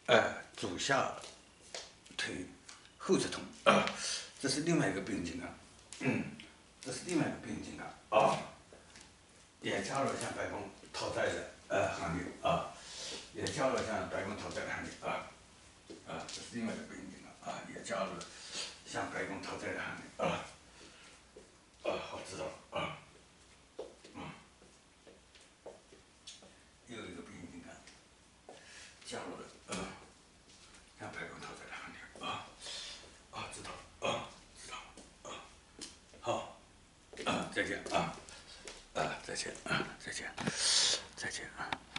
左下腿后侧痛这是另外一个病情啊，这是另外一个病情啊，也加入像白宫讨债的行列啊，也加入像白宫讨债的行列这是另外一个病情也加入了像白宫讨债的行列好知道又一个病情加入了像白宫讨债的行列知道了知道了好再见再见再见再见